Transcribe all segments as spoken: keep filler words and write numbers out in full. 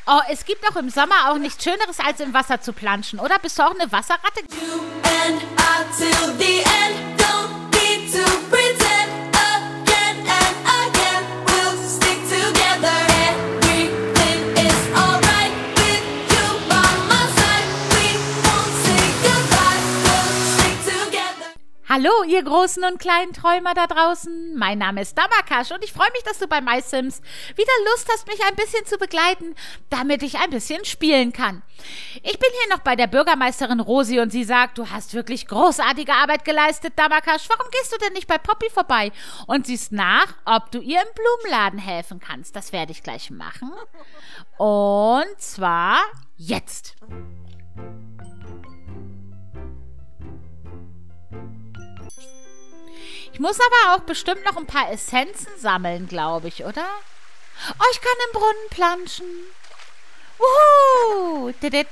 Oh, es gibt doch im Sommer auch nichts Schöneres, als im Wasser zu planschen, oder? Bist du auch eine Wasserratte? You and I till the end. Don't need to pretend again and again. We'll stick together. Everything is alright with you by my side. We won't say goodbye. We'll stick together. Hallo, ihr großen und kleinen Träumer da draußen. Mein Name ist Dabakash und ich freue mich, dass du bei MySims wieder Lust hast, mich ein bisschen zu begleiten, damit ich ein bisschen spielen kann. Ich bin hier noch bei der Bürgermeisterin Rosi und sie sagt, du hast wirklich großartige Arbeit geleistet, Dabakash. Warum gehst du denn nicht bei Poppy vorbei und siehst nach, ob du ihr im Blumenladen helfen kannst? Das werde ich gleich machen. Und zwar jetzt. Ich muss aber auch bestimmt noch ein paar Essenzen sammeln, glaube ich, oder? Oh, ich kann im Brunnen planschen. Wuhu!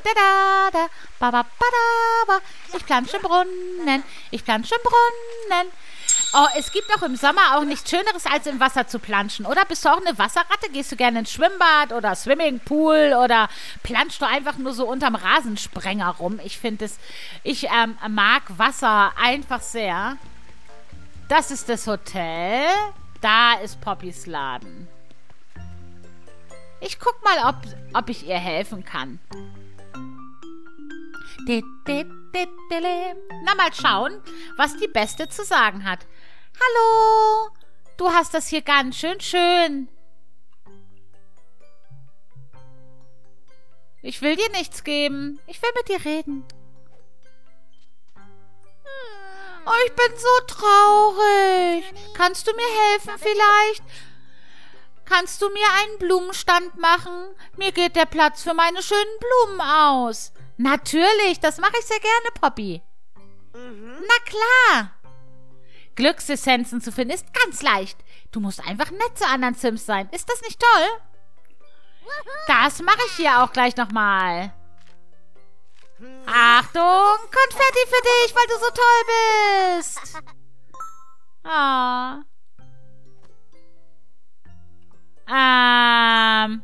Ich plansche im Brunnen. Ich plansche im Brunnen. Oh, es gibt doch im Sommer auch nichts Schöneres, als im Wasser zu planschen, oder? Bist du auch eine Wasserratte? Gehst du gerne ins Schwimmbad oder Swimmingpool oder planschst du einfach nur so unterm Rasensprenger rum? Ich finde es, ich ähm, mag Wasser einfach sehr. Das ist das Hotel. Da ist Poppys Laden. Ich guck mal, ob, ob ich ihr helfen kann. Na, mal schauen, was die Beste zu sagen hat. Hallo, du hast das hier ganz schön schön. Ich will dir nichts geben. Ich will mit dir reden. Oh, ich bin so traurig. Kannst du mir helfen vielleicht? Kannst du mir einen Blumenstand machen? Mir geht der Platz für meine schönen Blumen aus. Natürlich, das mache ich sehr gerne, Poppy. Mhm. Na klar. Glücksessenzen zu finden ist ganz leicht. Du musst einfach nett zu anderen Sims sein. Ist das nicht toll? Das mache ich hier auch gleich nochmal. Achtung, Konfetti für dich, weil du so toll bist. Ah. Ähm.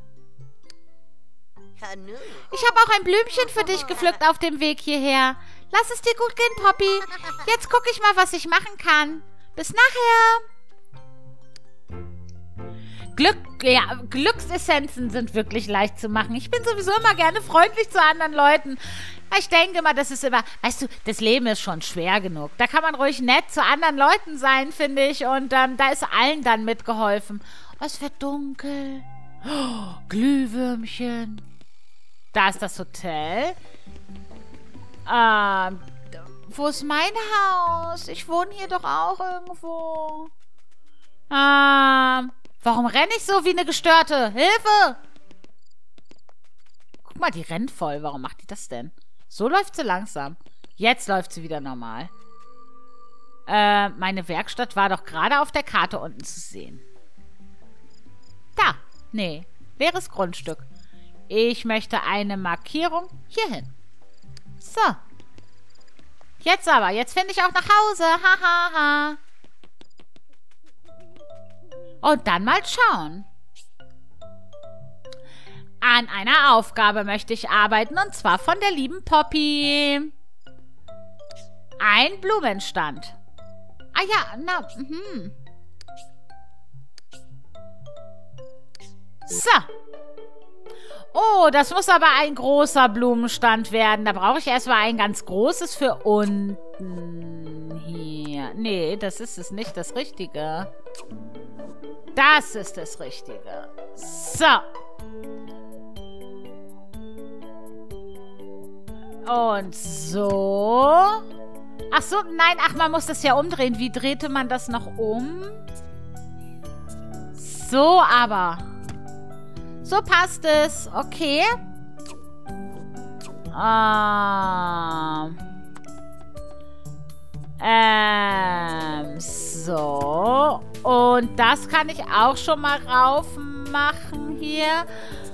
Ich habe auch ein Blümchen für dich gepflückt auf dem Weg hierher. Lass es dir gut gehen, Poppy. Jetzt gucke ich mal, was ich machen kann. Bis nachher. Glück, ja, Glücksessenzen sind wirklich leicht zu machen. Ich bin sowieso immer gerne freundlich zu anderen Leuten. Ich denke immer, das ist immer, weißt du, das Leben ist schon schwer genug. Da kann man ruhig nett zu anderen Leuten sein, finde ich. Und ähm, da ist allen dann mitgeholfen. Oh, es wird dunkel. Oh, Glühwürmchen. Da ist das Hotel. Ähm, wo ist mein Haus? Ich wohne hier doch auch irgendwo. Ähm, warum renne ich so wie eine Gestörte? Hilfe! Guck mal, die rennt voll. Warum macht die das denn? So läuft sie langsam. Jetzt läuft sie wieder normal. Äh, meine Werkstatt war doch gerade auf der Karte unten zu sehen. Da. Nee. Leeres Grundstück. Ich möchte eine Markierung hierhin. So. Jetzt aber. Jetzt finde ich auch nach Hause. Ha, ha, ha. Und dann mal schauen. An einer Aufgabe möchte ich arbeiten, und zwar von der lieben Poppy. Ein Blumenstand. Ah ja, na, hm. So. Oh, das muss aber ein großer Blumenstand werden. Da brauche ich erstmal ein ganz großes für unten hier. Nee, das ist es nicht, das Richtige. Das ist das Richtige. So. Und so. Ach so, nein, ach, man muss das ja umdrehen. Wie drehte man das noch um? So, aber. So passt es. Okay. Ähm. Ähm. So. Und das kann ich auch schon mal rauf machen hier.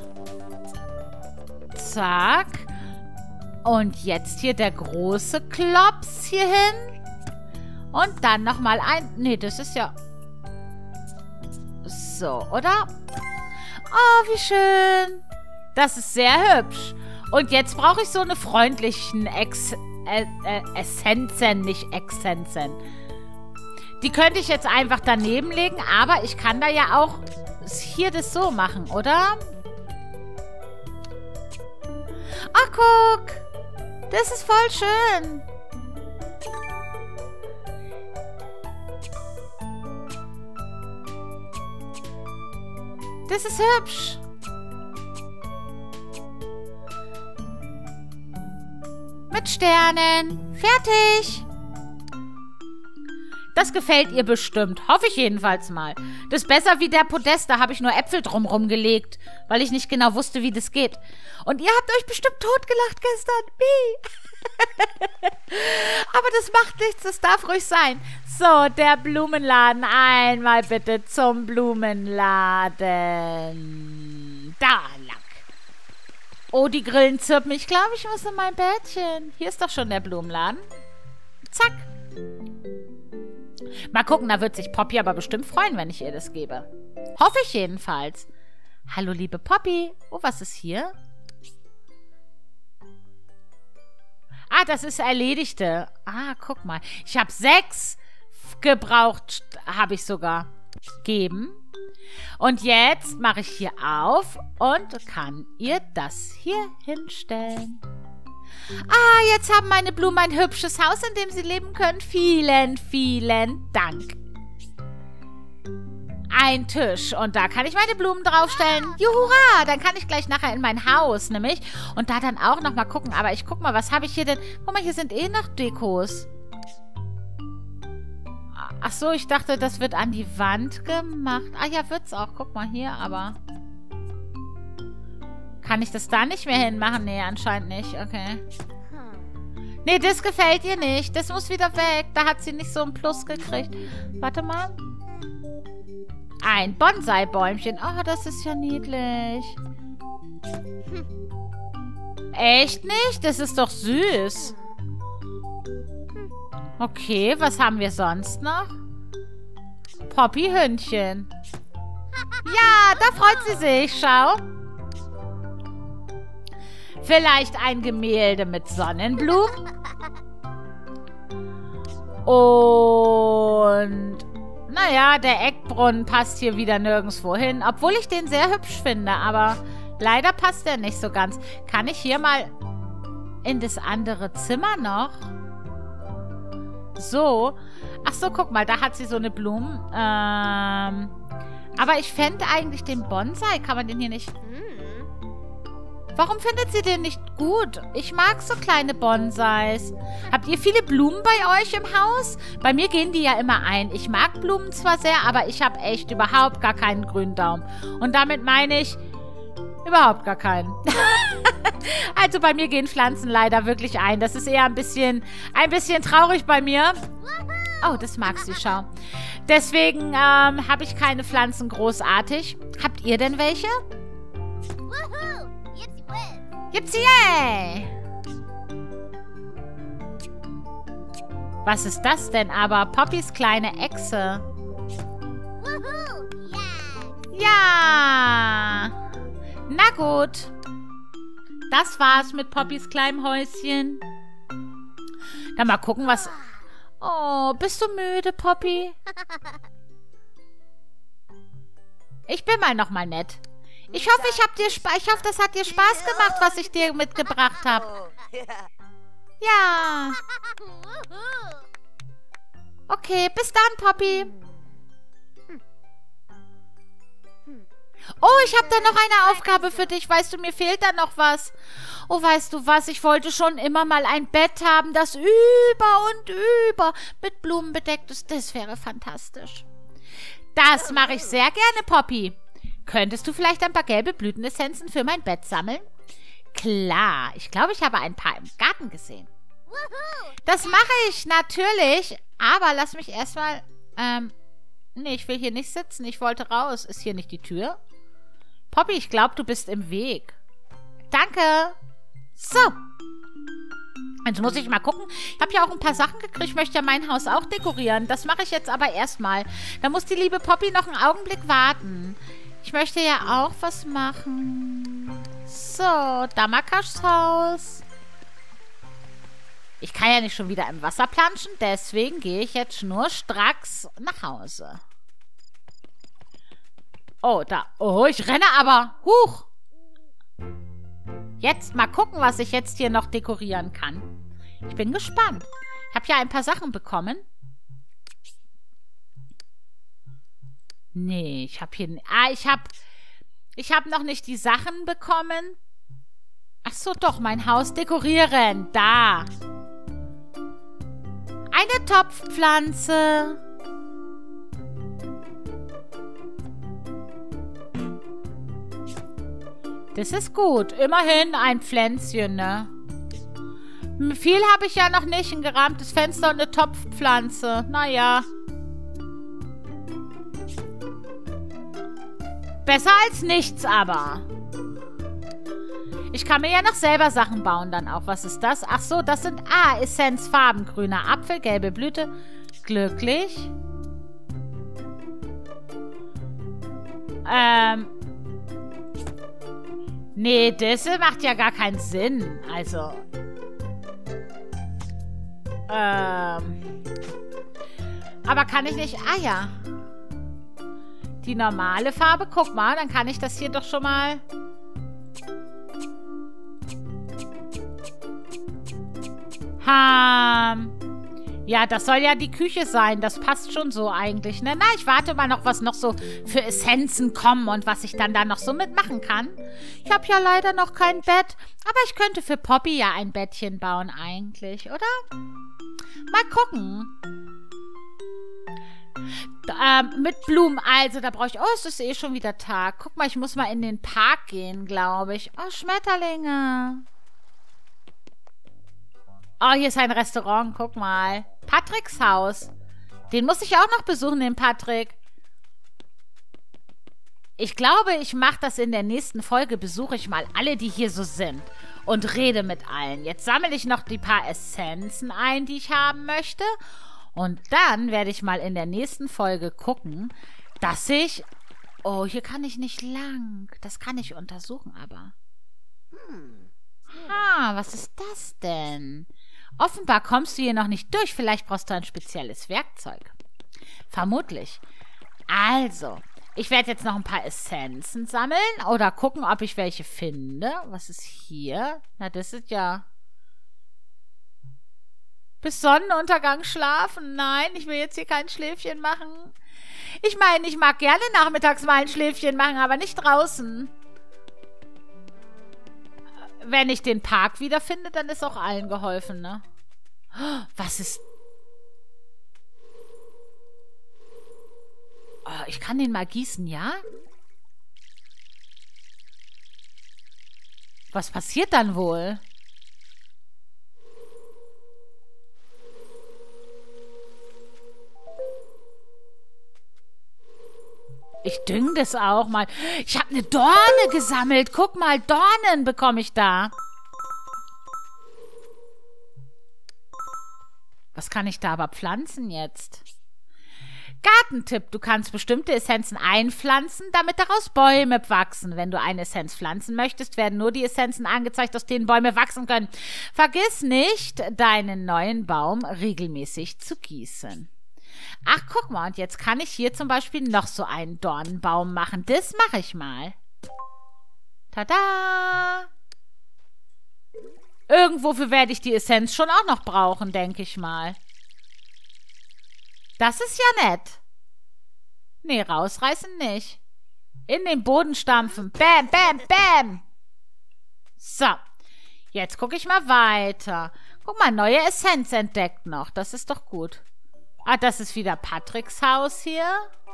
Zack. Und jetzt hier der große Klops hier hin. Und dann nochmal ein... Nee, das ist ja... So, oder? Oh, wie schön. Das ist sehr hübsch. Und jetzt brauche ich so eine freundlichen Ex äh, äh, Essenzen, nicht Exzenzen. Die könnte ich jetzt einfach daneben legen, aber ich kann da ja auch hier das so machen, oder? Ach, guck. Das ist voll schön. Das ist hübsch. Mit Sternen. Fertig. Das gefällt ihr bestimmt. Hoffe ich jedenfalls mal. Das ist besser wie der Podest. Da habe ich nur Äpfel drumrum gelegt, weil ich nicht genau wusste, wie das geht. Und ihr habt euch bestimmt totgelacht gestern. Wie? Aber das macht nichts. Das darf ruhig sein. So, der Blumenladen. Einmal bitte zum Blumenladen. Da lang. Oh, die Grillen zirpen. Ich glaube, ich muss in mein Bettchen. Hier ist doch schon der Blumenladen. Zack. Mal gucken, da wird sich Poppy aber bestimmt freuen, wenn ich ihr das gebe. Hoffe ich jedenfalls. Hallo, liebe Poppy. Oh, was ist hier? Ah, das ist Erledigte. Ah, guck mal. Ich habe sechs gebraucht, habe ich sogar. Geben. Und jetzt mache ich hier auf und kann ihr das hier hinstellen. Ah, jetzt haben meine Blumen ein hübsches Haus, in dem sie leben können. Vielen, vielen Dank. Ein Tisch. Und da kann ich meine Blumen draufstellen. Juhura! Dann kann ich gleich nachher in mein Haus, nämlich. Und da dann auch noch mal gucken. Aber ich guck mal, was habe ich hier denn? Guck mal, hier sind eh noch Dekos. Ach so, ich dachte, das wird an die Wand gemacht. Ah ja, wird's auch. Guck mal hier, aber... Kann ich das da nicht mehr hinmachen? Nee, anscheinend nicht. Okay. Nee, das gefällt ihr nicht. Das muss wieder weg. Da hat sie nicht so einen Plus gekriegt. Warte mal. Ein Bonsai-Bäumchen. Oh, das ist ja niedlich. Echt nicht? Das ist doch süß. Okay, was haben wir sonst noch? Poppy-Hündchen. Ja, da freut sie sich. Schau. Vielleicht ein Gemälde mit Sonnenblumen. Und, naja, der Eckbrunnen passt hier wieder nirgendwo hin. Obwohl ich den sehr hübsch finde, aber leider passt er nicht so ganz. Kann ich hier mal in das andere Zimmer noch? So. Ach so, guck mal, da hat sie so eine Blume. Ähm, aber ich fände eigentlich den Bonsai. Kann man den hier nicht... Warum findet sie den nicht gut? Ich mag so kleine Bonsais. Habt ihr viele Blumen bei euch im Haus? Bei mir gehen die ja immer ein. Ich mag Blumen zwar sehr, aber ich habe echt überhaupt gar keinen grünen Daumen. Und damit meine ich überhaupt gar keinen. Also bei mir gehen Pflanzen leider wirklich ein. Das ist eher ein bisschen, ein bisschen traurig bei mir. Oh, das mag sie, schau. Deswegen ähm, habe ich keine Pflanzen großartig. Habt ihr denn welche? Yippsie! Was ist das denn aber? Poppys kleine Echse. Ja! Na gut. Das war's mit Poppys kleinem Häuschen. Dann mal gucken, was... Oh, bist du müde, Poppy? Ich bin mal noch mal nett. Ich hoffe, ich hab dir Sp- ich hoffe, das hat dir Spaß gemacht, was ich dir mitgebracht habe. Ja. Okay, bis dann, Poppy. Oh, ich habe da noch eine Aufgabe für dich. Weißt du, mir fehlt da noch was. Oh, weißt du was? Ich wollte schon immer mal ein Bett haben, das über und über mit Blumen bedeckt ist. Das wäre fantastisch. Das mache ich sehr gerne, Poppy. Könntest du vielleicht ein paar gelbe Blütenessenzen für mein Bett sammeln? Klar, ich glaube, ich habe ein paar im Garten gesehen. Das mache ich natürlich, aber lass mich erstmal... Ähm, nee, ich will hier nicht sitzen, ich wollte raus. Ist hier nicht die Tür? Poppy, ich glaube, du bist im Weg. Danke. So. Jetzt muss ich mal gucken. Ich habe ja auch ein paar Sachen gekriegt. Ich möchte ja mein Haus auch dekorieren. Das mache ich jetzt aber erstmal. Da muss die liebe Poppy noch einen Augenblick warten. Ich möchte ja auch was machen. So. So, Damakas Haus. Ich kann ja nicht schon wieder im Wasser planschen, deswegen gehe ich jetzt schnurstracks nach Hause. Oh, da. Oh, ich renne aber. Huch. Jetzt mal gucken, was ich jetzt hier noch dekorieren kann. Ich bin gespannt. Ich habe ja ein paar Sachen bekommen. Nee, ich habe hier... Ah, ich habe... Ich habe noch nicht die Sachen bekommen. Ach so, doch, mein Haus dekorieren. Da. Eine Topfpflanze. Das ist gut. Immerhin ein Pflänzchen, ne? Viel habe ich ja noch nicht. Ein gerahmtes Fenster und eine Topfpflanze. Naja. Besser als nichts aber. Ich kann mir ja noch selber Sachen bauen dann auch. Was ist das? Ach so, das sind... Ah, Essenzfarben. Grüner Apfel, gelbe Blüte. Glücklich. Ähm... Nee, das macht ja gar keinen Sinn. Also. Ähm. Aber kann ich nicht... Ah ja. Die normale Farbe. Guck mal, dann kann ich das hier doch schon mal... Hm. Ja, das soll ja die Küche sein. Das passt schon so eigentlich, ne? Na, ich warte mal noch, was noch so für Essenzen kommen und was ich dann da noch so mitmachen kann. Ich habe ja leider noch kein Bett, aber ich könnte für Poppy ja ein Bettchen bauen eigentlich, oder? Mal gucken. Ähm, mit Blumen, also da brauche ich... Oh, es ist eh schon wieder Tag. Guck mal, ich muss mal in den Park gehen, glaube ich. Oh, Schmetterlinge. Oh, hier ist ein Restaurant, guck mal. Patricks Haus. Den muss ich auch noch besuchen, den Patrick. Ich glaube, ich mache das in der nächsten Folge. Besuche ich mal alle, die hier so sind. Und rede mit allen. Jetzt sammle ich noch die paar Essenzen ein, die ich haben möchte. Und dann werde ich mal in der nächsten Folge gucken, dass ich... Oh, hier kann ich nicht lang. Das kann ich untersuchen, aber... Ah, was ist das denn? Offenbar kommst du hier noch nicht durch. Vielleicht brauchst du ein spezielles Werkzeug. Vermutlich. Also, ich werde jetzt noch ein paar Essenzen sammeln oder gucken, ob ich welche finde. Was ist hier? Na, das ist ja... Bis Sonnenuntergang schlafen? Nein, ich will jetzt hier kein Schläfchen machen. Ich meine, ich mag gerne nachmittags mal ein Schläfchen machen, aber nicht draußen. Wenn ich den Park wiederfinde, dann ist auch allen geholfen, ne? Was ist... Oh, ich kann den mal gießen, ja? Was passiert dann wohl? Ich dünge das auch mal. Ich habe eine Dorne gesammelt. Guck mal, Dornen bekomme ich da. Was kann ich da aber pflanzen jetzt? Gartentipp. Du kannst bestimmte Essenzen einpflanzen, damit daraus Bäume wachsen. Wenn du eine Essenz pflanzen möchtest, werden nur die Essenzen angezeigt, aus denen Bäume wachsen können. Vergiss nicht, deinen neuen Baum regelmäßig zu gießen. Ach, guck mal, und jetzt kann ich hier zum Beispiel noch so einen Dornenbaum machen. Das mache ich mal. Tada! Irgendwofür werde ich die Essenz schon auch noch brauchen, denke ich mal. Das ist ja nett. Nee, rausreißen nicht. In den Boden stampfen. Bam, bam, bam. So, jetzt gucke ich mal weiter. Guck mal, neue Essenz entdeckt noch. Das ist doch gut. Ah, das ist wieder Patricks Haus hier.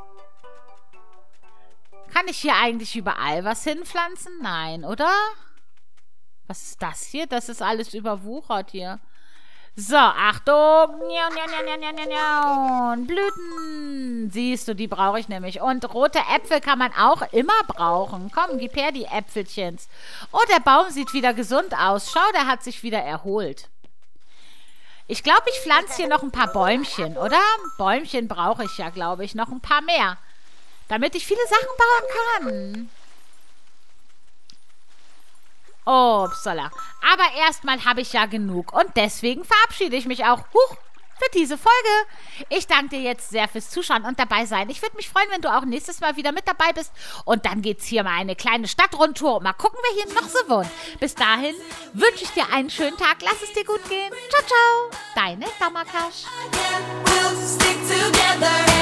Kann ich hier eigentlich überall was hinpflanzen? Nein, oder? Was ist das hier? Das ist alles überwuchert hier. So, Achtung. Blüten. Siehst du, die brauche ich nämlich. Und rote Äpfel kann man auch immer brauchen. Komm, gib her die Äpfelchens. Oh, der Baum sieht wieder gesund aus. Schau, der hat sich wieder erholt. Ich glaube, ich pflanze hier noch ein paar Bäumchen, oder? Bäumchen brauche ich ja, glaube ich, noch ein paar mehr. Damit ich viele Sachen bauen kann. Upsala. Aber erstmal habe ich ja genug und deswegen verabschiede ich mich auch. Huch. Für diese Folge. Ich danke dir jetzt sehr fürs Zuschauen und dabei sein. Ich würde mich freuen, wenn du auch nächstes Mal wieder mit dabei bist. Und dann geht's hier mal eine kleine Stadtrundtour. Mal gucken, wer hier noch so wohnt. Bis dahin wünsche ich dir einen schönen Tag. Lass es dir gut gehen. Ciao, ciao. Deine Damakasch. We'll stick together.